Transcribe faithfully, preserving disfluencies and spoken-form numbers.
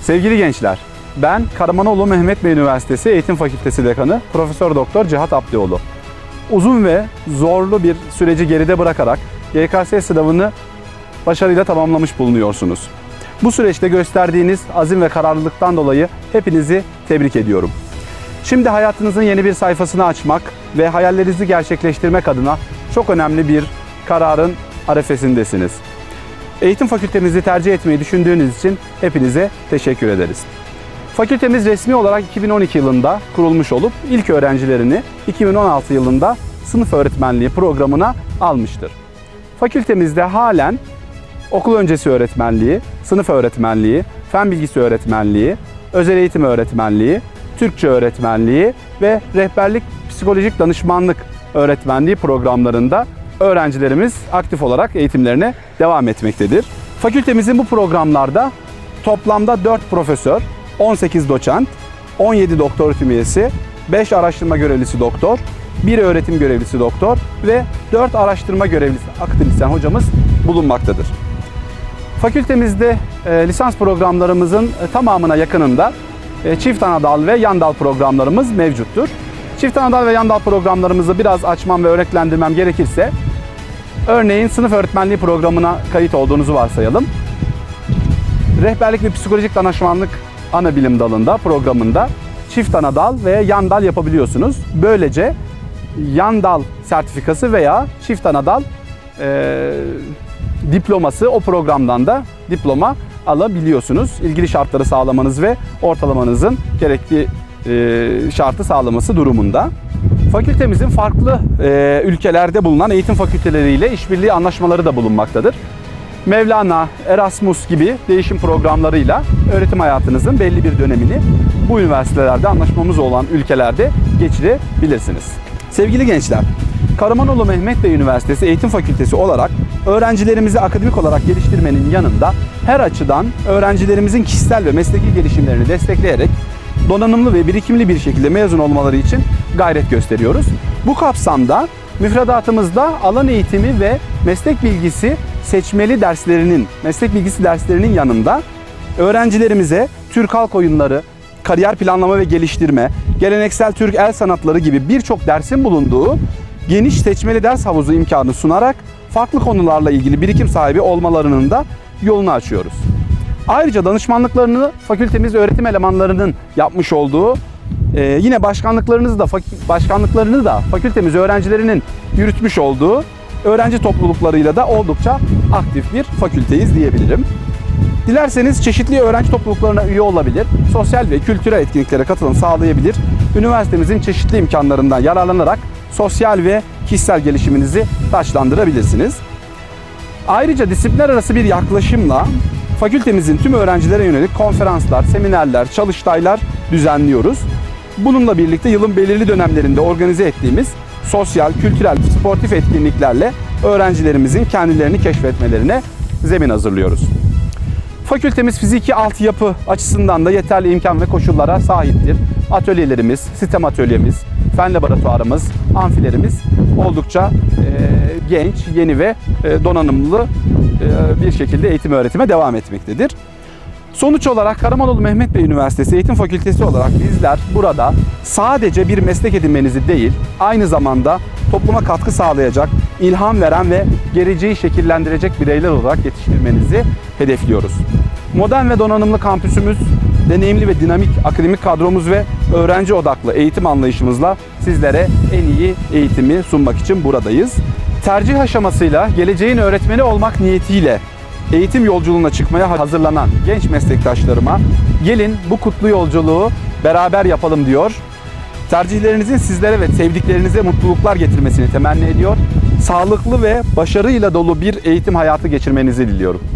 Sevgili gençler, ben Karamanoğlu Mehmet Bey Üniversitesi Eğitim Fakültesi Dekanı Profesör Doktor Cihat Abdioğlu. Uzun ve zorlu bir süreci geride bırakarak Y K S sınavını başarıyla tamamlamış bulunuyorsunuz. Bu süreçte gösterdiğiniz azim ve kararlılıktan dolayı hepinizi tebrik ediyorum. Şimdi hayatınızın yeni bir sayfasını açmak ve hayallerinizi gerçekleştirmek adına çok önemli bir kararın arefesindesiniz. Eğitim fakültemizi tercih etmeyi düşündüğünüz için hepinize teşekkür ederiz. Fakültemiz resmi olarak iki bin on iki yılında kurulmuş olup ilk öğrencilerini iki bin on altı yılında sınıf öğretmenliği programına almıştır. Fakültemizde halen okul öncesi öğretmenliği, sınıf öğretmenliği, fen bilgisi öğretmenliği, özel eğitim öğretmenliği, Türkçe öğretmenliği ve rehberlik psikolojik danışmanlık öğretmenliği programlarında öğrencilerimiz aktif olarak eğitimlerine devam etmektedir. Fakültemizin bu programlarda toplamda dört profesör, on sekiz doçent, on yedi doktor öğretim üyesi, beş araştırma görevlisi doktor, bir öğretim görevlisi doktor ve dört araştırma görevlisi akademisyen hocamız bulunmaktadır. Fakültemizde e, lisans programlarımızın e, tamamına yakınında e, çift anadal ve yan dal programlarımız mevcuttur. Çift anadal ve yan dal programlarımızı biraz açmam ve örneklendirmem gerekirse, örneğin sınıf öğretmenliği programına kayıt olduğunuzu varsayalım. Rehberlik ve psikolojik danışmanlık ana bilim dalında programında çift anadal ve yan dal yapabiliyorsunuz. Böylece yan dal sertifikası veya çift anadal e, diploması, o programdan da diploma alabiliyorsunuz. İlgili şartları sağlamanız ve ortalamanızın gerekli e, şartı sağlaması durumunda. Fakültemizin farklı e, ülkelerde bulunan eğitim fakülteleriyle işbirliği anlaşmaları da bulunmaktadır. Mevlana, Erasmus gibi değişim programlarıyla öğretim hayatınızın belli bir dönemini bu üniversitelerde anlaşmamız olan ülkelerde geçirebilirsiniz. Sevgili gençler, Karamanoğlu Mehmet Bey Üniversitesi Eğitim Fakültesi olarak öğrencilerimizi akademik olarak geliştirmenin yanında her açıdan öğrencilerimizin kişisel ve mesleki gelişimlerini destekleyerek donanımlı ve birikimli bir şekilde mezun olmaları için gayret gösteriyoruz. Bu kapsamda müfredatımızda alan eğitimi ve meslek bilgisi seçmeli derslerinin, meslek bilgisi derslerinin yanında öğrencilerimize Türk halk oyunları, kariyer planlama ve geliştirme, geleneksel Türk el sanatları gibi birçok dersin bulunduğu geniş seçmeli ders havuzu imkanı sunarak farklı konularla ilgili birikim sahibi olmalarının da yolunu açıyoruz. Ayrıca danışmanlıklarını fakültemiz öğretim elemanlarının yapmış olduğu, e, yine başkanlıklarınızı da başkanlıklarını da fakültemiz öğrencilerinin yürütmüş olduğu öğrenci topluluklarıyla da oldukça aktif bir fakülteyiz diyebilirim. Dilerseniz çeşitli öğrenci topluluklarına üye olabilir, sosyal ve kültürel etkinliklere katılım sağlayabilir, üniversitemizin çeşitli imkanlarından yararlanarak sosyal ve kişisel gelişiminizi taçlandırabilirsiniz. Ayrıca disiplinler arası bir yaklaşımla fakültemizin tüm öğrencilere yönelik konferanslar, seminerler, çalıştaylar düzenliyoruz. Bununla birlikte yılın belirli dönemlerinde organize ettiğimiz sosyal, kültürel, sportif etkinliklerle öğrencilerimizin kendilerini keşfetmelerine zemin hazırlıyoruz. Fakültemiz fiziki altyapı açısından da yeterli imkan ve koşullara sahiptir. Atölyelerimiz, sistem atölyemiz, fen laboratuvarımız, amfilerimiz oldukça e, genç, yeni ve e, donanımlı e, bir şekilde eğitim öğretime devam etmektedir. Sonuç olarak Karamanoğlu Mehmet Bey Üniversitesi Eğitim Fakültesi olarak bizler burada sadece bir meslek edinmenizi değil, aynı zamanda topluma katkı sağlayacak, ilham veren ve geleceği şekillendirecek bireyler olarak yetiştirmenizi hedefliyoruz. Modern ve donanımlı kampüsümüz, deneyimli ve dinamik akademik kadromuz ve öğrenci odaklı eğitim anlayışımızla sizlere en iyi eğitimi sunmak için buradayız. Tercih aşamasıyla geleceğin öğretmeni olmak niyetiyle eğitim yolculuğuna çıkmaya hazırlanan genç meslektaşlarıma gelin bu kutlu yolculuğu beraber yapalım diyor. Tercihlerinizin sizlere ve sevdiklerinize mutluluklar getirmesini temenni ediyor. Sağlıklı ve başarıyla dolu bir eğitim hayatı geçirmenizi diliyorum.